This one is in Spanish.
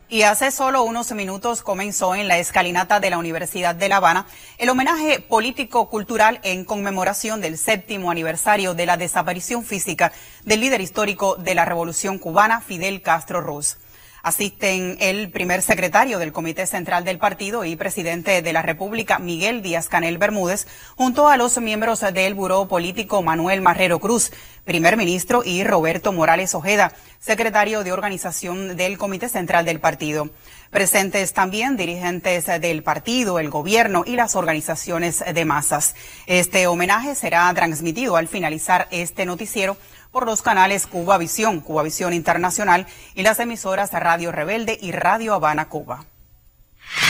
Y hace solo unos minutos comenzó en la escalinata de la Universidad de La Habana el homenaje político-cultural en conmemoración del 7º aniversario de la desaparición física del líder histórico de la Revolución Cubana, Fidel Castro Ruz. Asisten el primer secretario del Comité Central del Partido y presidente de la República, Miguel Díaz-Canel Bermúdez, junto a los miembros del Buró Político Manuel Marrero Cruz, primer ministro, y Roberto Morales Ojeda, secretario de organización del Comité Central del Partido. Presentes también dirigentes del partido, el gobierno y las organizaciones de masas. Este homenaje será transmitido al finalizar este noticiero por los canales Cubavisión Internacional y las emisoras Radio Rebelde y Radio Habana Cuba.